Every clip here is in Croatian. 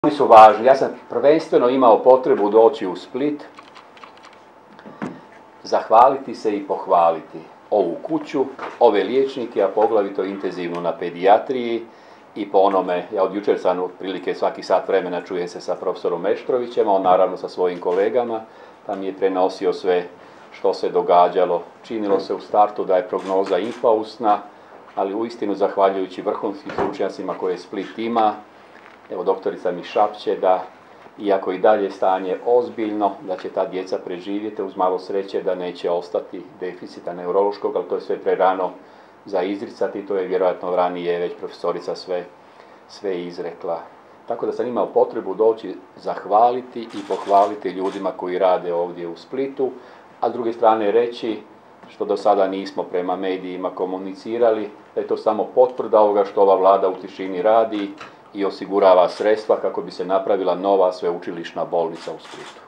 Oni su važni. Ja sam prvenstveno imao potrebu doći u Split, zahvaliti se i pohvaliti ovu kuću, ove liječnike, a poglavito intenzivno na pedijatriji i po onome, ja od jučer sam otprilike svaki sat vremena čujem se sa profesorom Meštrovićem, on naravno sa svojim kolegama, pa mi je prenosio sve što se događalo. Činilo se u startu da je prognoza infausna, ali uistinu zahvaljujući vrhunskim stručnjacima koje Split ima, evo doktorica mi šapće da, iako i dalje stanje ozbiljno, da će ta djeca preživjeti uz malo sreće da neće ostati deficita neurološkog, ali to je sve prerano za izricati, to je vjerojatno ranije već profesorica sve izrekla. Tako da sam imao potrebu doći zahvaliti i pohvaliti ljudima koji rade ovdje u Splitu, a s druge strane reći, što do sada nismo prema medijima komunicirali, da je to samo potvrda ovoga što ova vlada u tišini radi i osigurava sredstva kako bi se napravila nova sveučilišna bolnica u Splitu.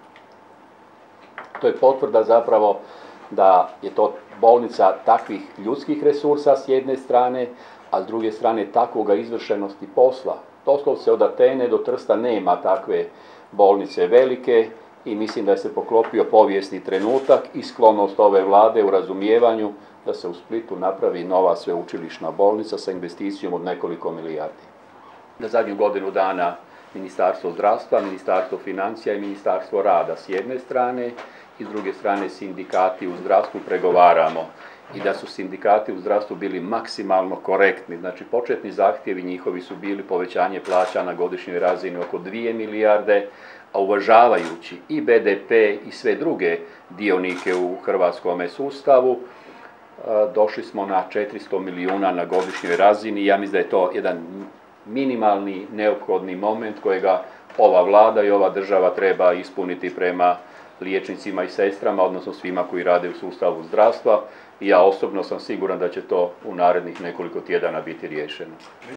To je potvrda zapravo da je to bolnica takvih ljudskih resursa s jedne strane, a s druge strane takvoga izvršenosti posla. Doslovce od Atene do Trsta nema takve bolnice velike i mislim da se poklopio povijesni trenutak i sklonost ove vlade u razumijevanju da se u Splitu napravi nova sveučilišna bolnica sa investicijom od nekoliko milijardi. Na zadnju godinu dana Ministarstvo zdravstva, Ministarstvo financija i Ministarstvo rada s jedne strane i s druge strane sindikati u zdravstvu pregovaramo i da su sindikati u zdravstvu bili maksimalno korektni. Znači početni zahtjevi njihovi su bili povećanje plaća na godišnjoj razini oko 2 milijarde, a uvažavajući i BDP i sve druge dionike u hrvatskome sustavu, došli smo na 400 milijuna na godišnjoj razini. Ja mislim da je to jedan minimalni neophodni moment kojega ova vlada i ova država treba ispuniti prema liječnicima i sestrama, odnosno svima koji rade u sustavu zdravstva. I ja osobno sam siguran da će to u narednih nekoliko tjedana biti riješeno.